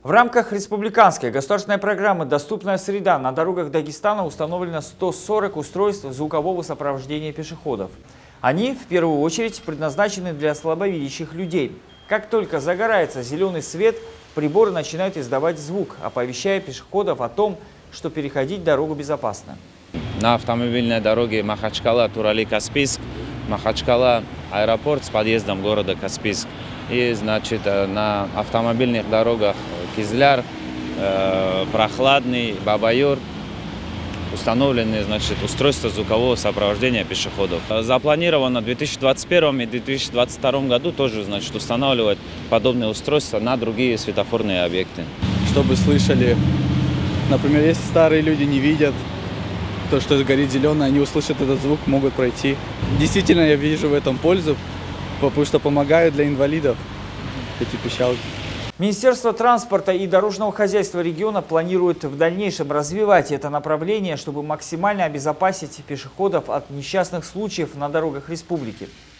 В рамках республиканской государственной программы «Доступная среда» на дорогах Дагестана установлено 140 устройств звукового сопровождения пешеходов. Они, в первую очередь, предназначены для слабовидящих людей. Как только загорается зеленый свет, приборы начинают издавать звук, оповещая пешеходов о том, что переходить дорогу безопасно. На автомобильной дороге Махачкала-Турали-Каспийск, Махачкала-аэропорт с подъездом города Каспийск. И, значит, на автомобильных дорогах Кизляр, Прохладный, Бабайор установлены, значит, устройства звукового сопровождения пешеходов. Запланировано в 2021 и 2022 году тоже, значит, устанавливать подобные устройства на другие светофорные объекты. Чтобы слышали, например, если старые люди не видят то, что горит зеленый, они услышат этот звук, могут пройти. Действительно, я вижу в этом пользу, потому что помогают для инвалидов эти пищалки. Министерство транспорта и дорожного хозяйства региона планирует в дальнейшем развивать это направление, чтобы максимально обезопасить пешеходов от несчастных случаев на дорогах республики.